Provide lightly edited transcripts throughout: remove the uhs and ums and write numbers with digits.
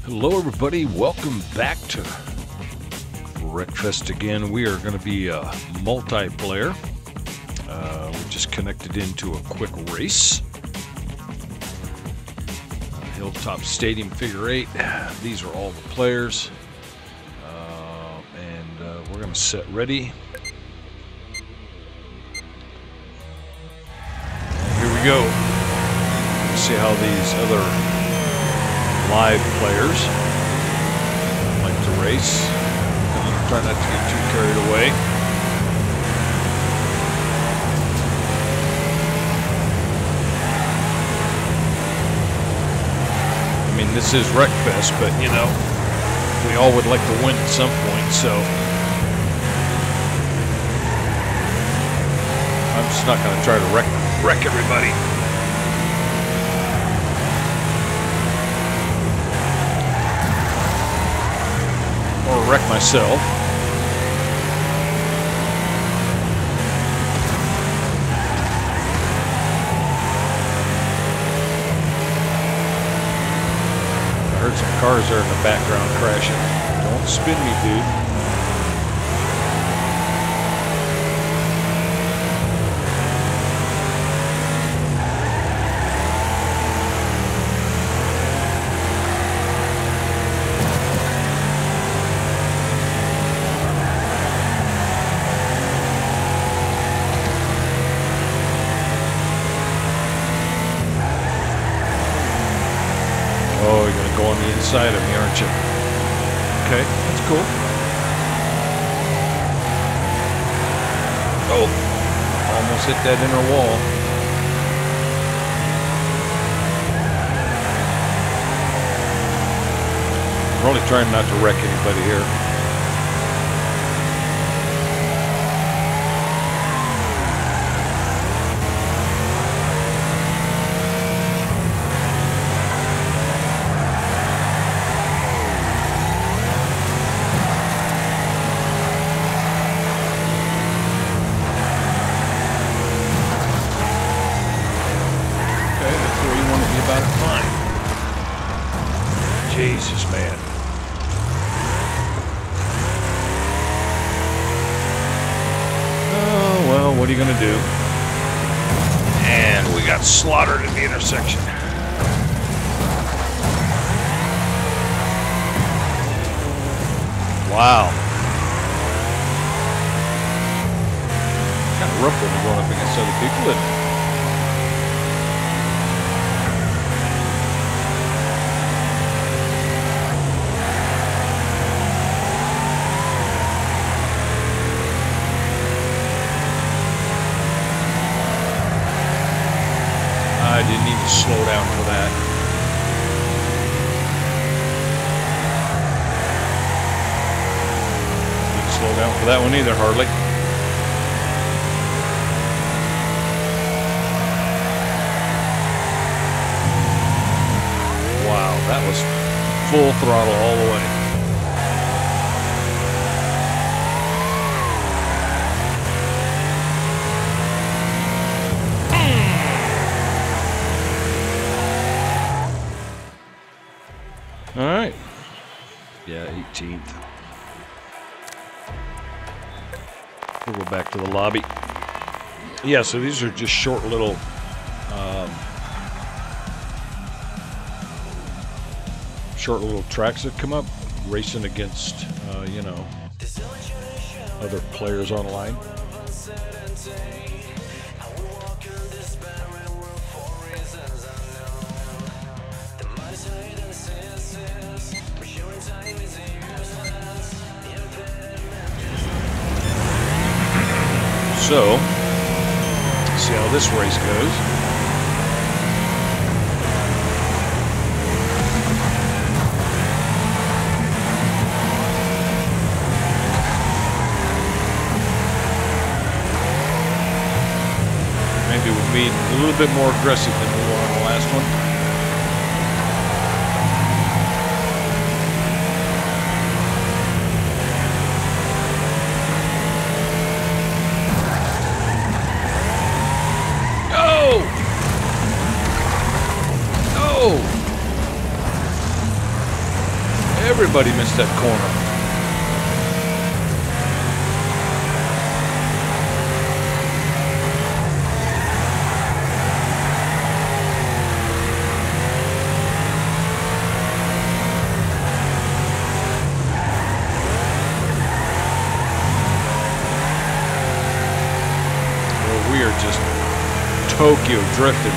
Hello everybody, welcome back to Wreckfest again. We are going to be multiplayer. We just connected into a quick race. Hilltop Stadium Figure 8. These are all the players. And we're going to set ready. And here we go. Let's see how these other live players like to race. Try not to get too carried away. I mean, this is Wreckfest, but you know, we all would like to win at some point, so I'm just not going to try to wreck everybody. Or wreck myself. I heard some cars there in the background crashing. Don't spin me, dude. Oh, you're going to go on the inside of me, aren't you? Okay, that's cool. Oh, almost hit that inner wall. I'm really trying not to wreck anybody here. Jesus, man. Oh, well, what are you going to do? And we got slaughtered at the intersection. Wow. Kind of rough when you're going up against other people, isn't it? I didn't need to slow down for that. Didn't slow down for that one either, hardly. Wow, that was full throttle all the way. All right. Yeah, 18th. We'll go back to the lobby. Yeah, so these are just short little tracks that come up, racing against, you know, other players online. So, see how this race goes. Maybe we'll be a little bit more aggressive than we were on the last one. Everybody missed that corner. Well, we are just Tokyo drifting.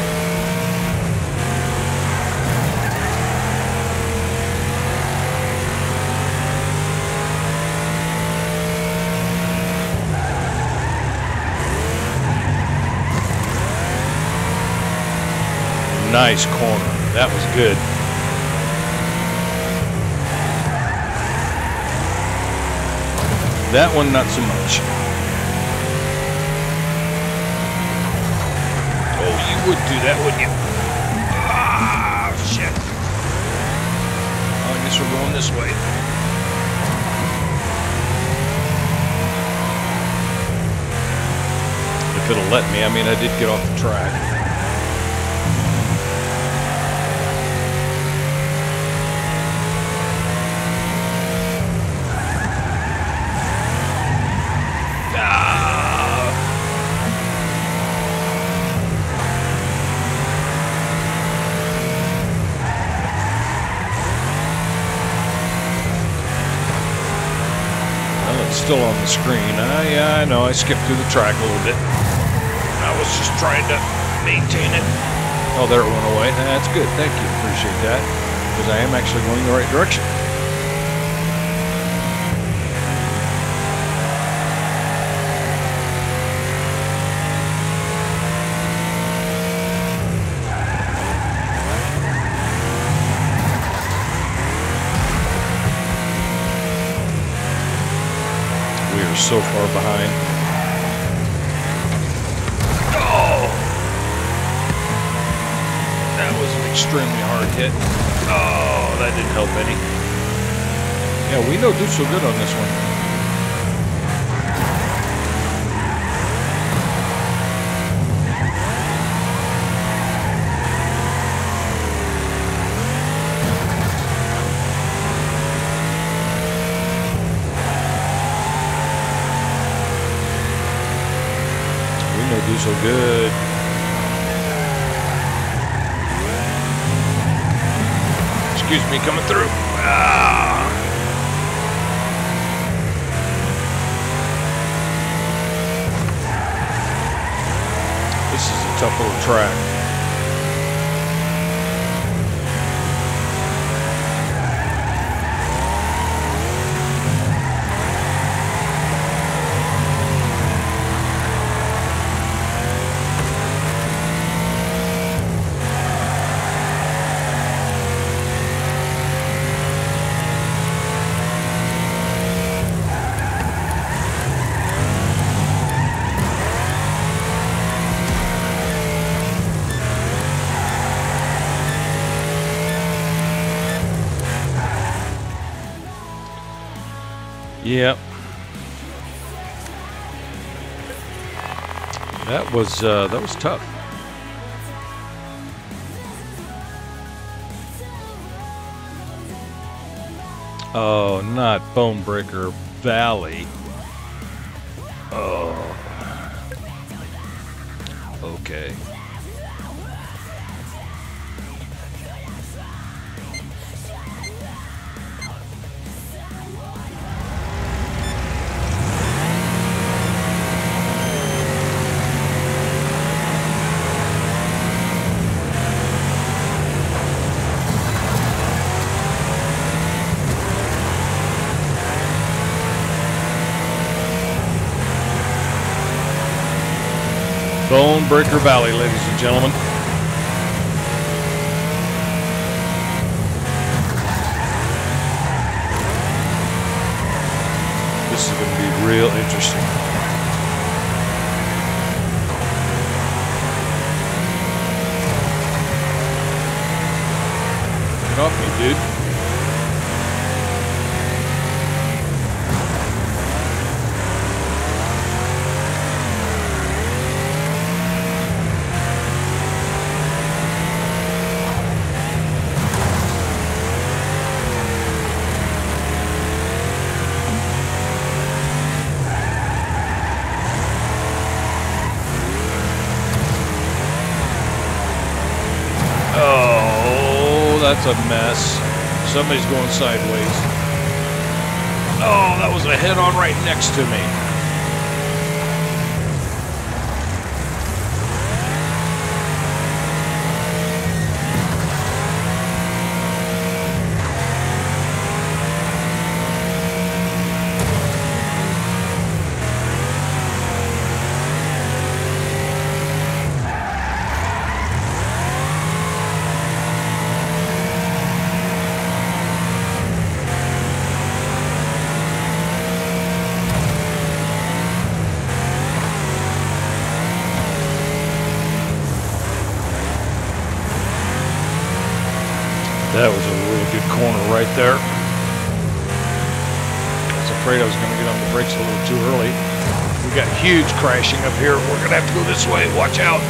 Nice corner. That was good. That one, not so much. Oh, you would do that, wouldn't you? Ah, shit. Oh, I guess we're going this way. If it'll let me. I mean, I did get off the track. Still on the screen. Yeah, I know. I skipped through the track a little bit. I was just trying to maintain it. Oh, there it went away. That's good. Thank you. Appreciate that. Because I am actually going the right direction. So far behind. Oh! That was an extremely hard hit. Oh, that didn't help any. Yeah, we don't do so good on this one. Do so good. Excuse me, coming through. Ah. This is a tough little track. Yep. That was tough. Oh, not Bonebreaker Valley. Oh. Okay. Bonebreaker Valley, ladies and gentlemen. This is going to be real interesting. Get off me, dude. that's a mess. Somebody's going sideways. Oh, that was a head-on right next to me. That was a really good corner right there. I was afraid I was going to get on the brakes a little too early. We got huge crashing up here. We're going to have to go this way. Watch out.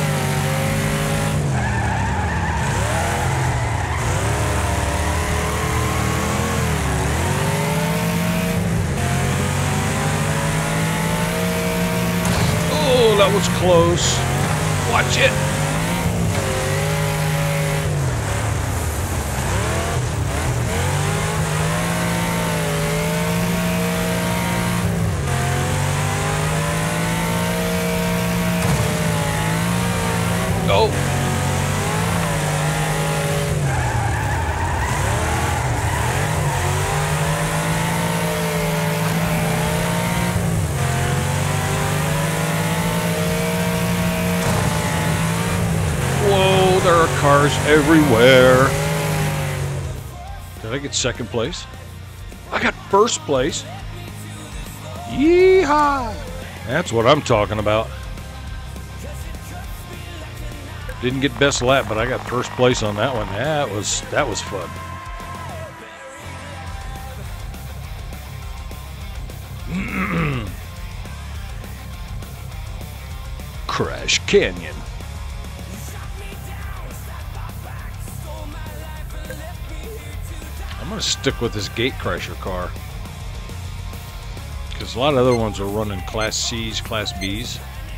Oh, that was close. Watch it. Go. Whoa, there are cars everywhere. Did I get second place? I got first place. Yeehaw! That's what I'm talking about. Didn't get best lap, but I got first place on that one. That was fun. Crash Canyon. I'm gonna stick with this Gatecrasher car because a lot of other ones are running Class C's, Class B's.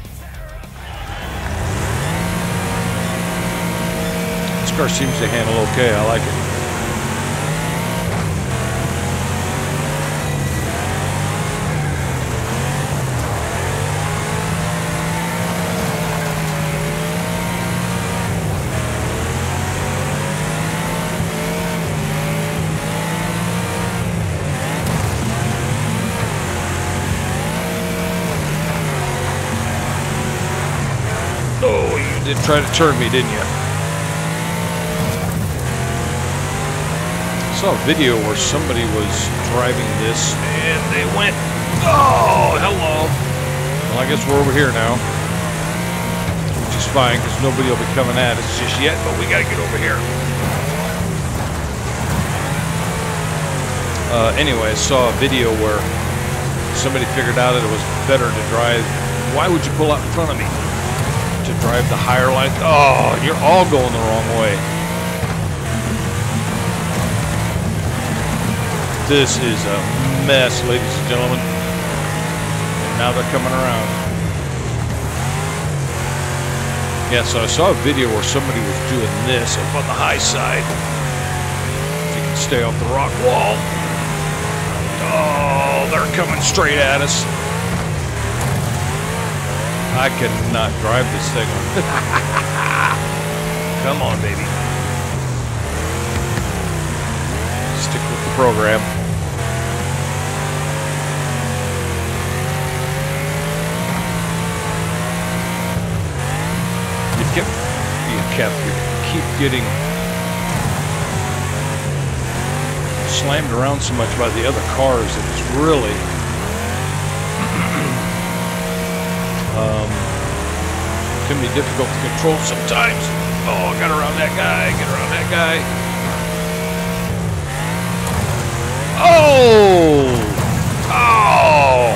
This car seems to handle okay. I like it. Oh, you did try to turn me, didn't you? I saw a video where somebody was driving this and they went, oh, hello. Well, I guess we're over here now, which is fine because nobody will be coming at us just yet, but we got to get over here. Anyway, I saw a video where somebody figured out that it was better to drive. Why would you pull out in front of me? To drive the higher line. Oh, you're all going the wrong way. This is a mess, ladies and gentlemen. And now they're coming around. Yeah, so I saw a video where somebody was doing this up on the high side. If you can stay off the rock wall. Oh, they're coming straight at us. I cannot drive this thing. Come on, baby. Stick with the program. You keep getting slammed around so much by the other cars that it's really can be difficult to control sometimes. Oh, got around that guy, get around that guy. Oh! Oh!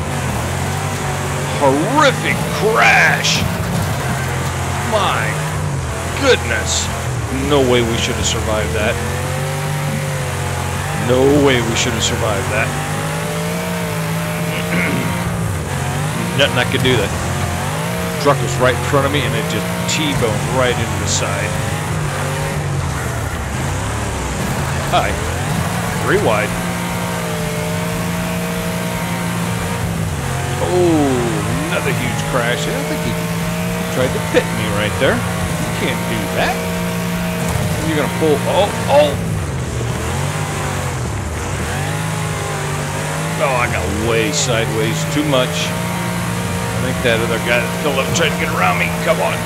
Horrific crash. My goodness. No way we should have survived that. No way we should have survived that. Nothing I could do that. The truck was right in front of me and it just T-boned right into the side. high. 3 wide. Oh, another huge crash. I think he tried to pit me right there. You can't do that. You're going to pull. Oh. Oh, I got way sideways. Too much. I think that other guy that filled up tried to get around me. Come on.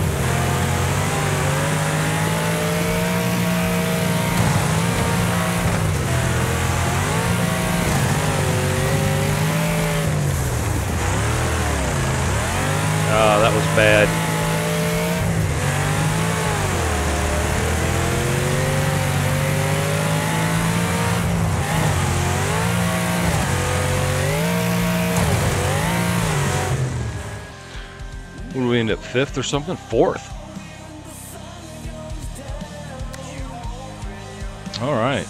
Oh, that was bad. What do we end up, 5th or something? 4th. All right.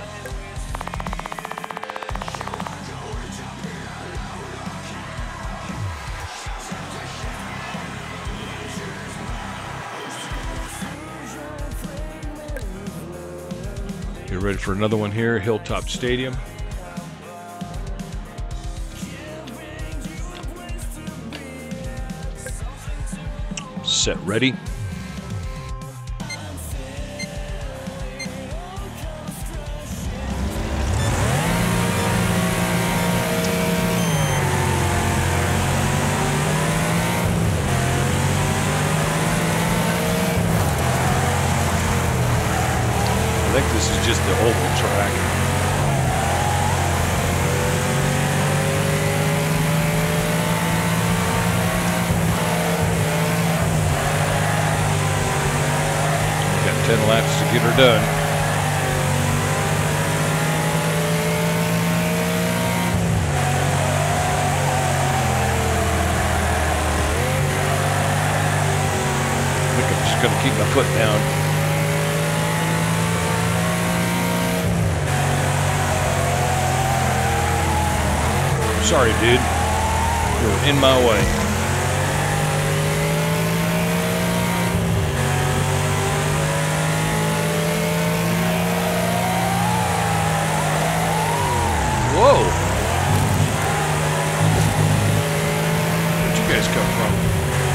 Get ready for another one here, Hilltop Stadium. Set, ready. I think this is just the oval track. Got 10 laps to get her done. I think I'm just going to keep my foot down. Sorry, dude. You're in my way. Whoa! Where'd you guys come from?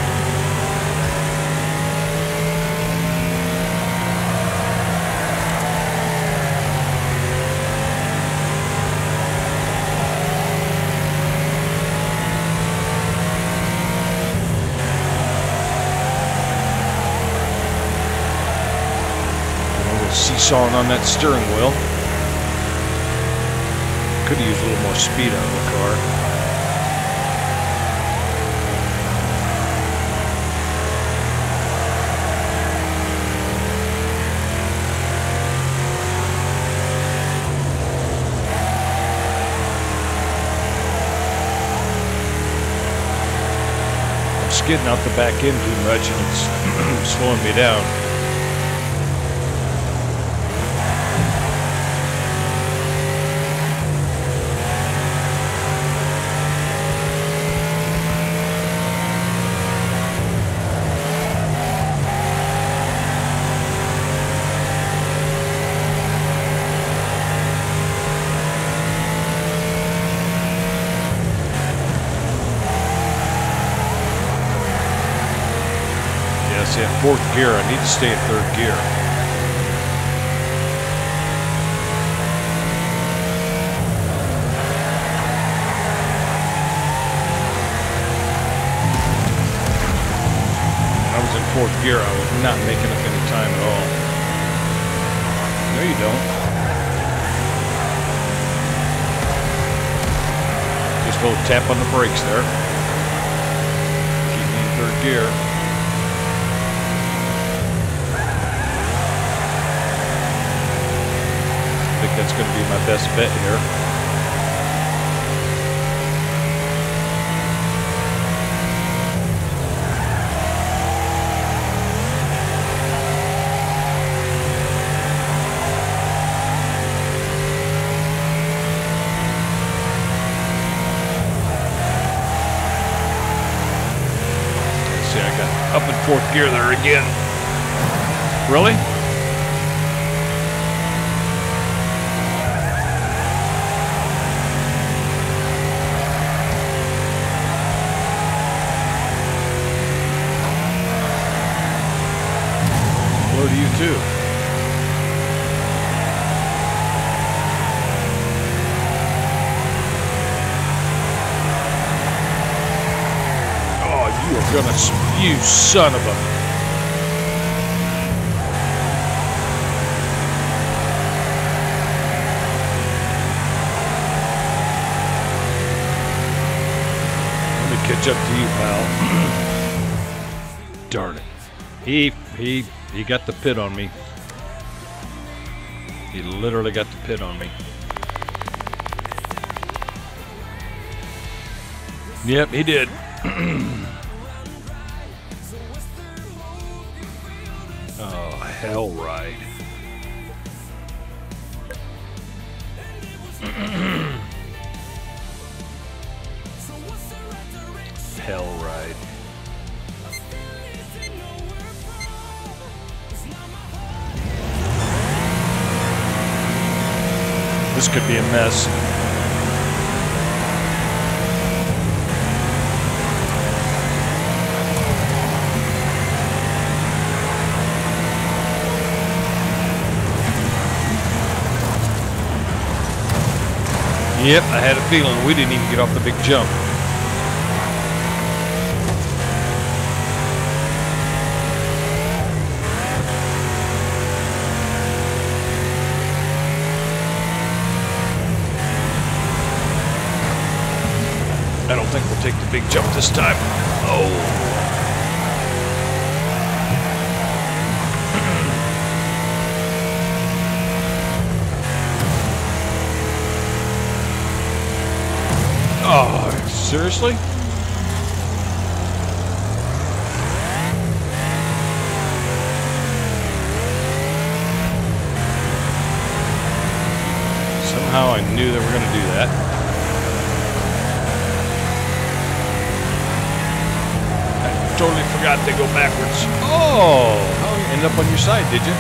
Seesawing on that steering wheel. Could have used a little more speed out of the car. I'm skidding out the back end too much and it's slowing me down. In 4th gear, I need to stay in 3rd gear. When I was in 4th gear, I was not making up any time at all. No, you don't. Just go tap on the brakes there. Keep me in 3rd gear. I think that's going to be my best bet here. Let's see, I got up in 4th gear there again. Really? gonna, you son of a. Let me catch up to you, pal. Darn it. He got the pit on me. He literally got the pit on me. Yep, he did. Oh, hell ride. Hell ride. This could be a mess. Yep, I had a feeling we didn't even get off the big jump. I don't think we'll take the big jump this time. Oh. Oh, seriously? Somehow I knew they were going to do that. I totally forgot they go backwards. Oh, how you ended up on your side, did you?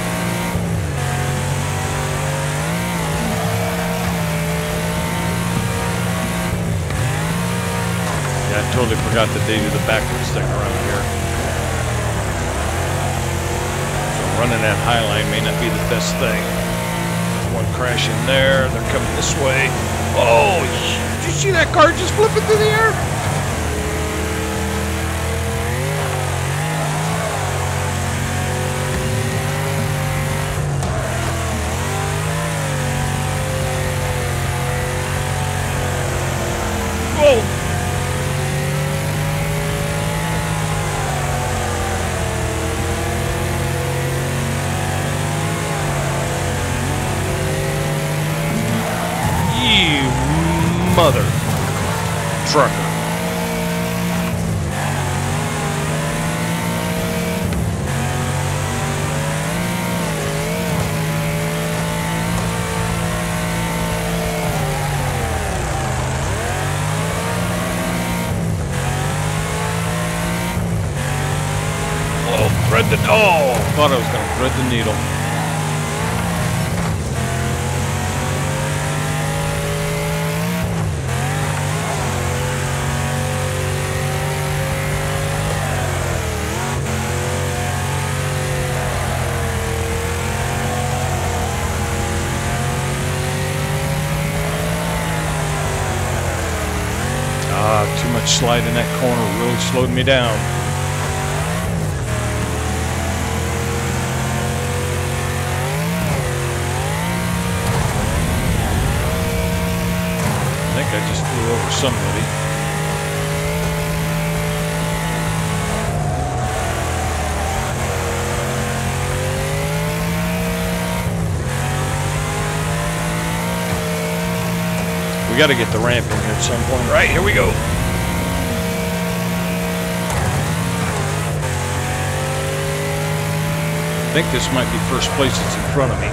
I totally forgot that they do the backwards thing around here. So running that high line may not be the best thing. There's one crashing there. They're coming this way. Oh, did you see that car just flipping through the air? Whoa! Mother trucker. Oh, thread the, oh, thought I was going to thread the needle. Too much slide in that corner really slowed me down. I think I just flew over somebody. We got to get the ramp in here at some point. Right, here we go. I think this might be first place that's in front of me.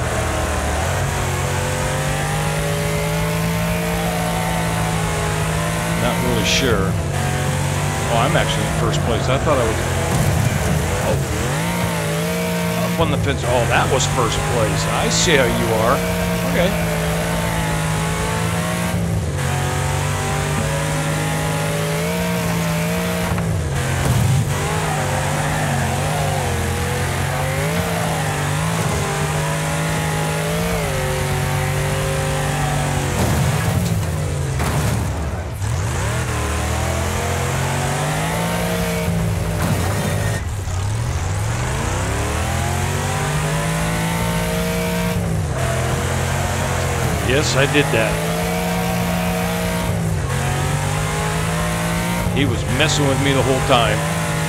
Not really sure. Oh, I'm actually in first place. I thought I was... Oh. Up on the fence. Oh, that was first place. I see how you are. Okay. Yes, I did that. He was messing with me the whole time.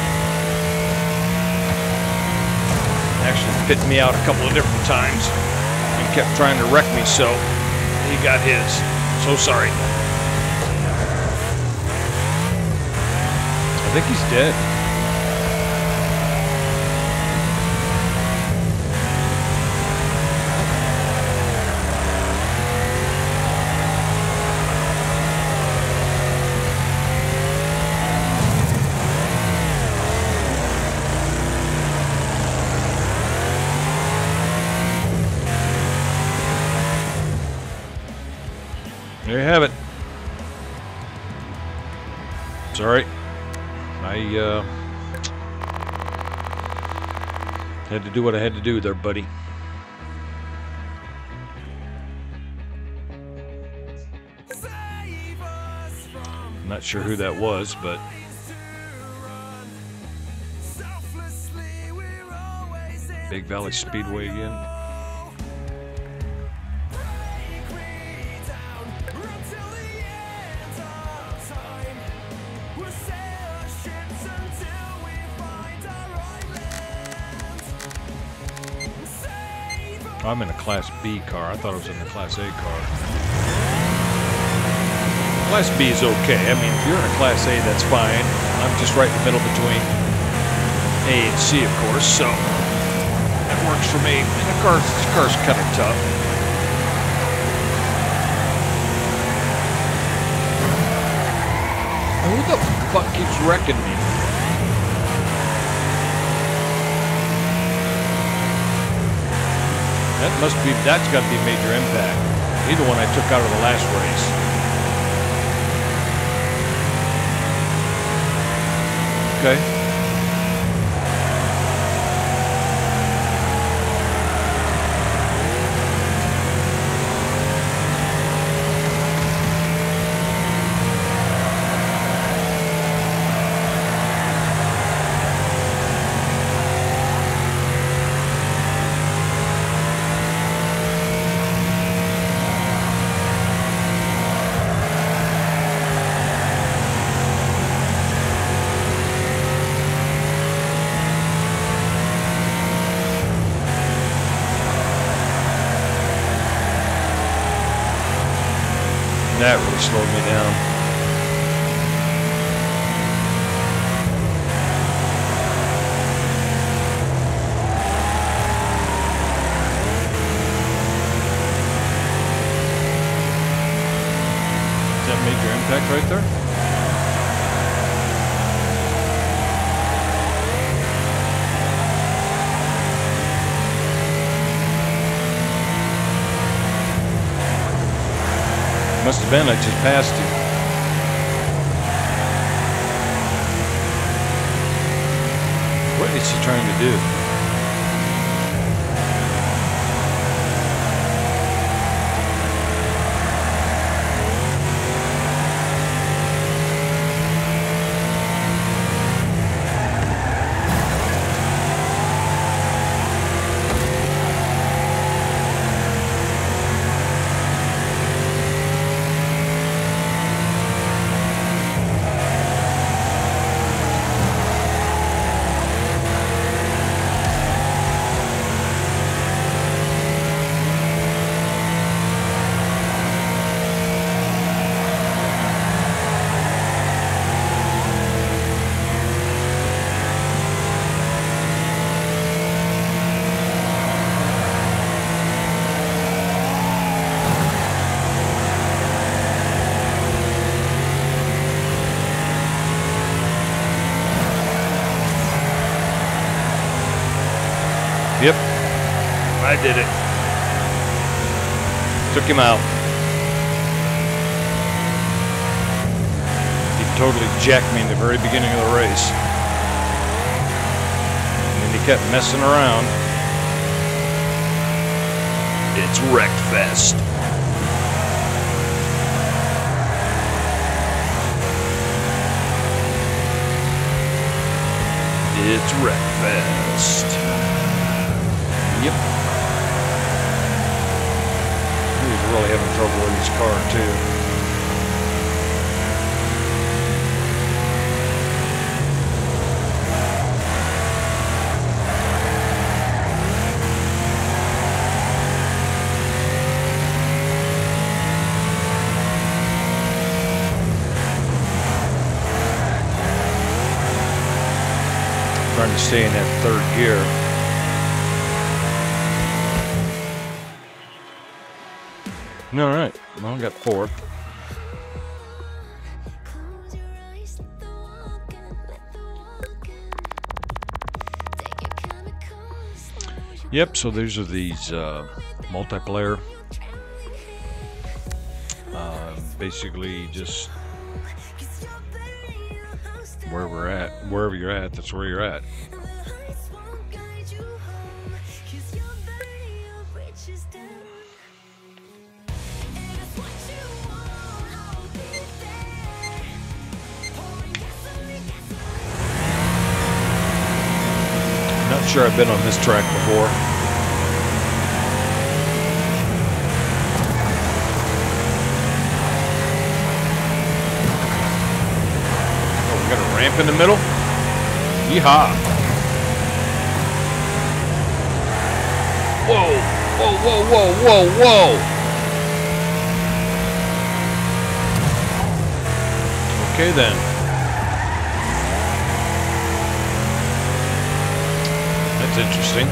Actually pitted me out a couple of different times and kept trying to wreck me, so he got his. So sorry. I think he's dead. There you have it. Sorry. I had to do what I had to do there, buddy. I'm not sure who that was, but Big Valley Speedway again. I'm in a Class B car. I thought I was in the Class A car. Class B is okay. I mean, if you're in a Class A, that's fine. I'm just right in the middle between A and C, of course, so that works for me. And the car's kind of tough. Who the fuck keeps wrecking me? That's got to be Major Impact. He's the one I took out of the last race. Okay. That really slowed me down. Is that Major Impact right there? Must have been, I just passed you. What is she trying to do? Yep, I did it. Took him out. He totally jacked me in the very beginning of the race. And then he kept messing around. It's Wreckfest. It's Wreckfest. Yep. He's really having trouble with his car too. Trying to stay in that third gear. All right, well, I got fourth. Yep, so these are these multiplayer. Basically just wherever you're at, that's where you're at. Not sure I've been on this track before. Oh, we got a ramp in the middle? Yeehaw! Whoa! Whoa, whoa, whoa, whoa, whoa! Okay then. That's interesting.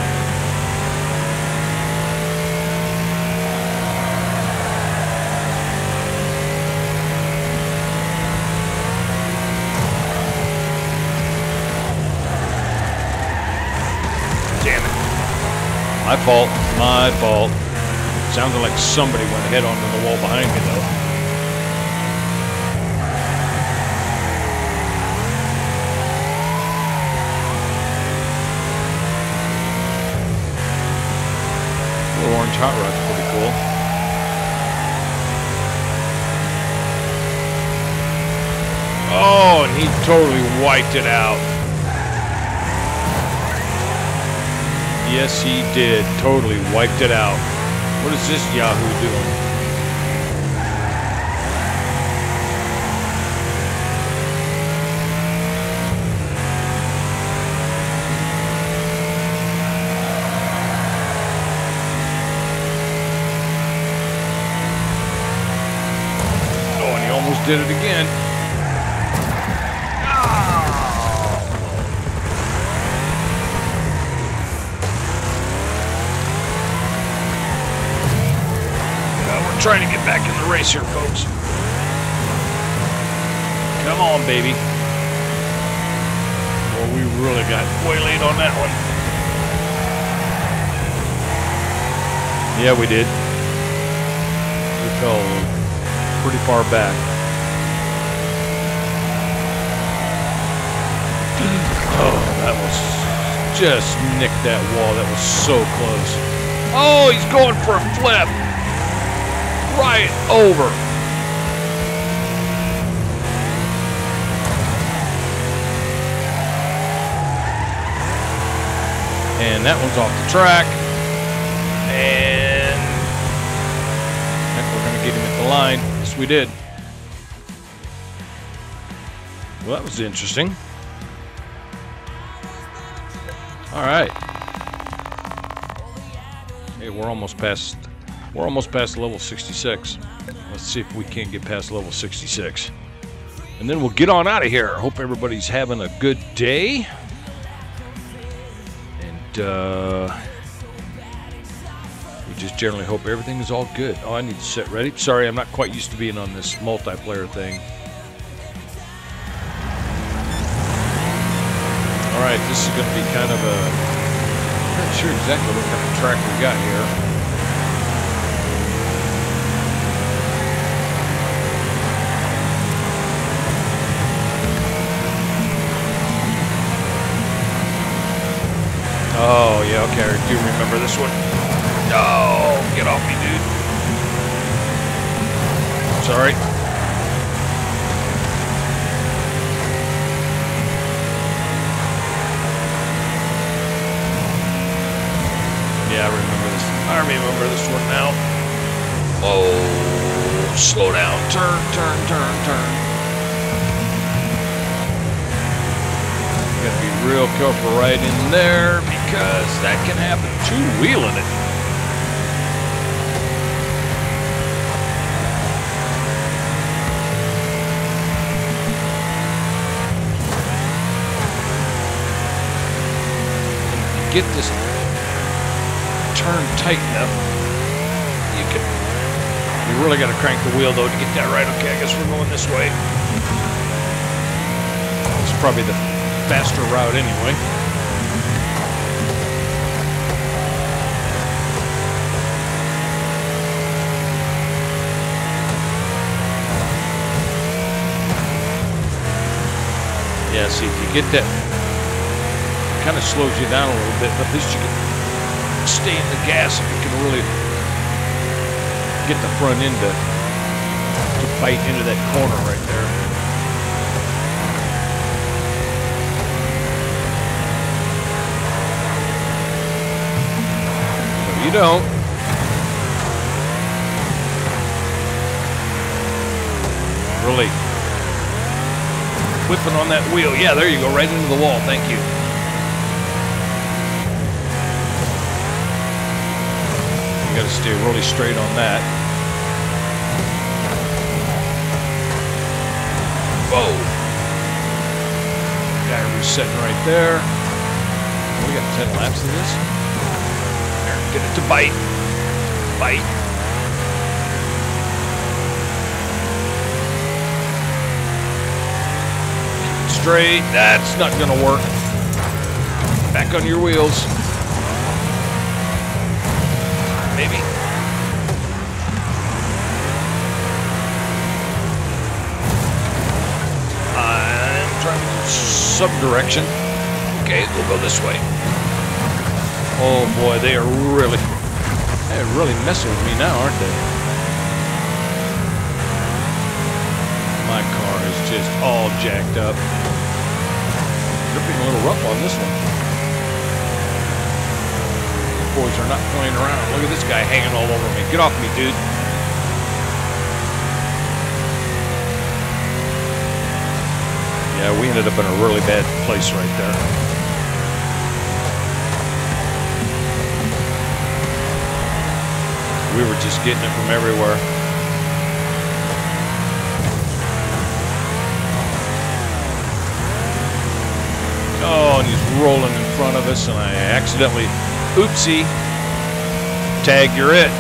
Damn it. My fault. My fault. Sounded like somebody went head onto the wall behind me though. Orange hot rod's pretty cool. Oh, and he totally wiped it out. Yes, he did. Totally wiped it out. What is this Yahoo doing? Did it again. We're trying to get back in the race here, folks. Come on, baby. Well, we really got waylaid on that one. Yeah, we did. We fell pretty far back. Oh, that was just nicked that wall. That was so close. Oh, he's going for a flip. Right over. And that one's off the track. And I think we're going to get him at the line. Yes, we did. Well, that was interesting. All right. Hey, we're almost past level 66. Let's see if we can't get past level 66. And then we'll get on out of here. Hope everybody's having a good day. And we just generally hope everything is all good. Oh, I need to set ready. Sorry, I'm not quite used to being on this multiplayer thing. All right, this is going to be kind of a, I'm not sure exactly what kind of track we got here. Oh, yeah, okay, I do remember this one. No, get off me, dude. Sorry. Yeah, I remember this one now. slow down. Turn, turn, turn, turn. You gotta be real careful right in there because that can happen. Two-wheeling it. Get this turn tight enough, you really got to crank the wheel though to get that right. Okay, I guess we're going this way. It's probably the faster route anyway. Yeah, see if you get that, kind of slows you down a little bit, but at least you can stay in the gas if you can really get the front end to bite into that corner right there. So you don't. Really whipping on that wheel. Yeah, there you go, right into the wall. Thank you. Got to stay really straight on that. Whoa! Guy resetting right there. We got 10 laps of this. There, get it to bite. Bite. Keep it straight. That's not going to work. Back on your wheels. Maybe. I'm trying to do subdirection. Okay, we'll go this way. Oh boy, they're really messing with me now, aren't they? My car is just all jacked up. Dripping a little rough on this one. Boys are not playing around. Look at this guy hanging all over me. Get off me, dude. Yeah, we ended up in a really bad place right there. We were just getting it from everywhere. Oh, and he's rolling in front of us, and I accidentally... Oopsie. Tag, you're it.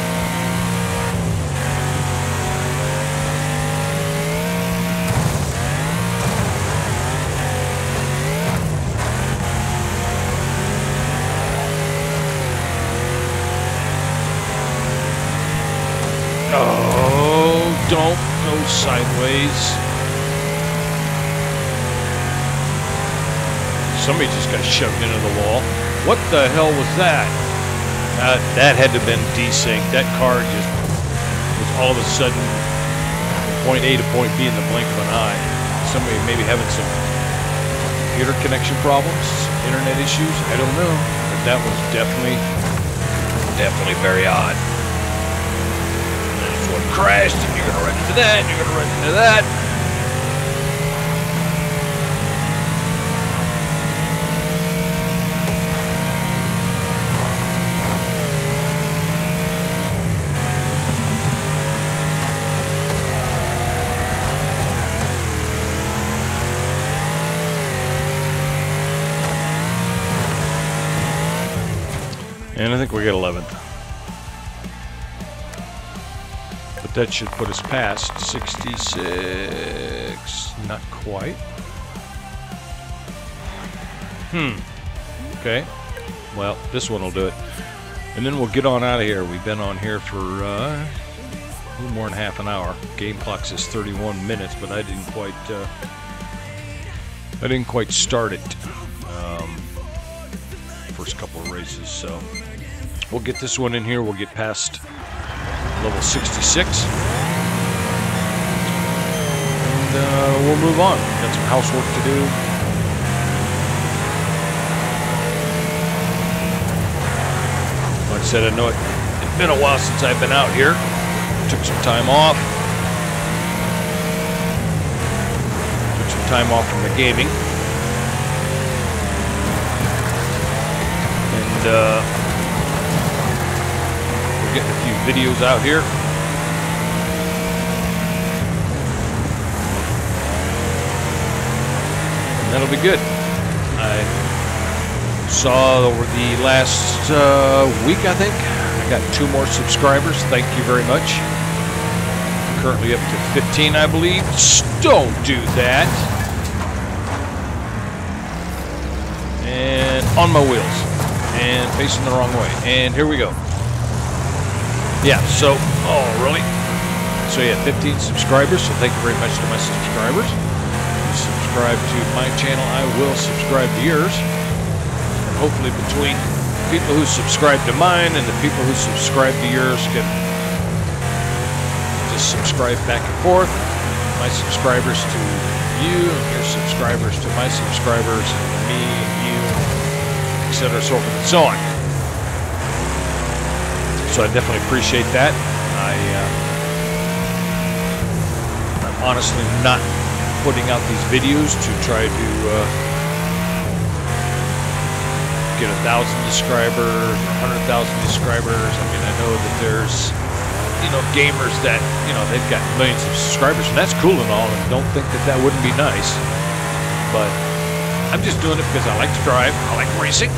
Oh, don't go sideways. Somebody just got shoved into the wall. What the hell was that? That had to have been desync. That car just was all of a sudden from point A to point B in the blink of an eye. Somebody maybe having some computer connection problems, internet issues. I don't know, but that was definitely very odd. And then this one crashed, and you're gonna run into that, and you're gonna run into that. And I think we got 11th. But that should put us past 66. Not quite. Okay. Well, this one will do it. And then we'll get on out of here. We've been on here for a little more than half an hour. Game clock says 31 minutes, but I didn't quite start it. First couple of races, so we'll get this one in here. We'll get past level 66, and we'll move on. Got some housework to do. Like I said, I know it's been a while since I've been out here. Took some time off. time off from the gaming. And we're getting a few videos out here. And that'll be good. I saw over the last week, I think, I got 2 more subscribers. Thank you very much. Currently up to 15, I believe. Don't do that. And on my wheels. And facing the wrong way. And here we go. Yeah, so, oh, really? So, yeah, 15 subscribers. So, thank you very much to my subscribers. If you subscribe to my channel, I will subscribe to yours. And hopefully, between people who subscribe to mine and the people who subscribe to yours can just subscribe back and forth. My subscribers to you, and your subscribers to my subscribers, and me and you, etc., so forth and so on. So I definitely appreciate that. I'm honestly not putting out these videos to try to get 1,000 subscribers or 100,000 subscribers. I mean, I know that there's, you know, gamers that, you know, they've got millions of subscribers, and that's cool and all, and don't think that that wouldn't be nice. But I'm just doing it because I like to drive. I like racing.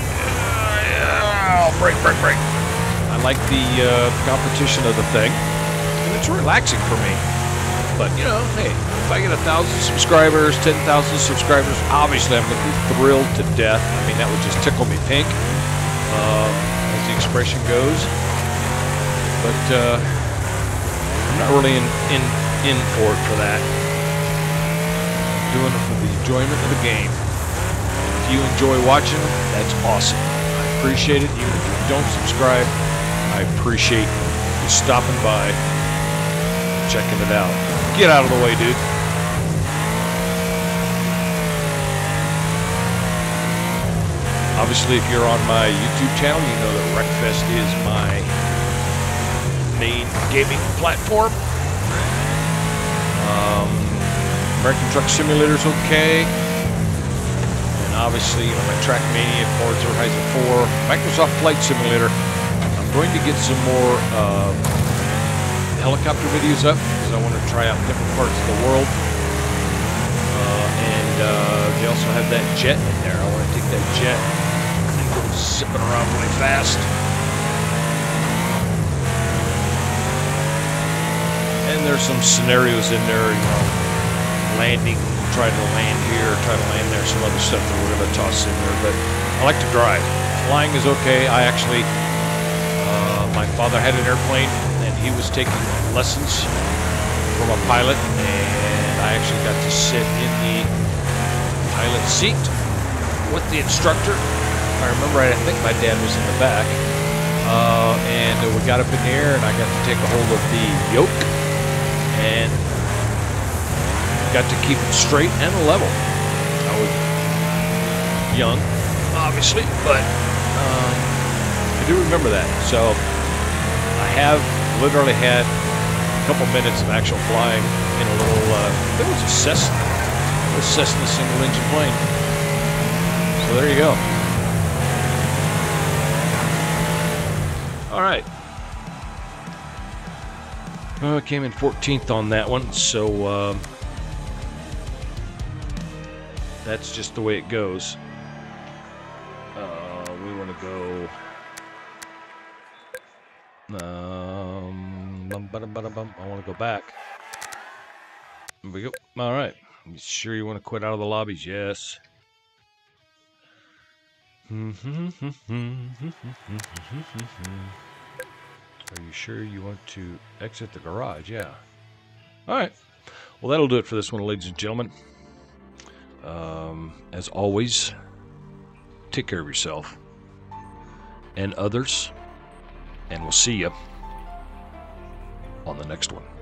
Brake. I like the competition of the thing, and it's relaxing for me. But, you know, hey, if I get 1,000 subscribers, 10,000 subscribers, obviously I'm going to be thrilled to death. I mean, that would just tickle me pink, as the expression goes. But I'm not really in for it for that. I'm doing it for the enjoyment of the game. If you enjoy watching them, that's awesome. I appreciate it. Even if you don't subscribe, I appreciate you stopping by, checking it out. Get out of the way, dude. Obviously, if you're on my YouTube channel, you know that Wreckfest is my main gaming platform. American Truck Simulator's okay. And obviously, you know, my Trackmania, Forza Horizon 4, Microsoft Flight Simulator. I'm going to get some more helicopter videos up because I want to try out different parts of the world. And they also have that jet in there. I want to take that jet and go zipping around really fast. And there's some scenarios in there, you know, landing, try to land here, try to land there, some other stuff that we're going to toss in there. But I like to drive. Flying is okay. I actually, my father had an airplane, and he was taking lessons from a pilot, and I actually got to sit in the pilot seat with the instructor. If I remember right, I think my dad was in the back. And we got up in the air, and I got to take a hold of the yoke and got to keep it straight and level. I was young, obviously, but I do remember that. So I have literally had a couple minutes of actual flying in a little, there was a Cessna single-engine plane. So there you go. All right. I came in 14th on that one, so that's just the way it goes. We want to go. I want to go back. Here we go. All right. You sure you want to quit out of the lobbies? Yes. Are you sure you want to exit the garage? Yeah. All right. Well, that'll do it for this one, ladies and gentlemen. As always, take care of yourself and others, and we'll see you on the next one.